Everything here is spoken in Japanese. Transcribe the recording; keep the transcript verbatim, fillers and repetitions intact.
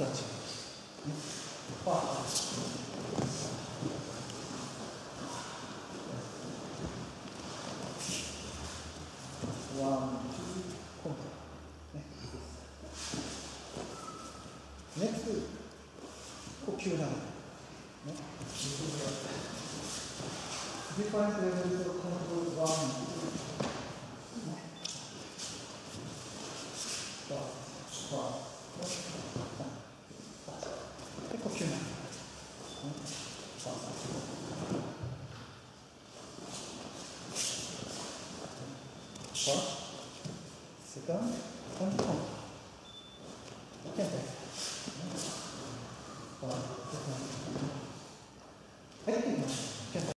とは違う。ね、ファー。ワン、ツー、コントロール。ね。ネクスト、呼吸ながら。ね。Different levels of control, one, two, four, four, four. で、呼吸ながら。First, second, and control. Okay.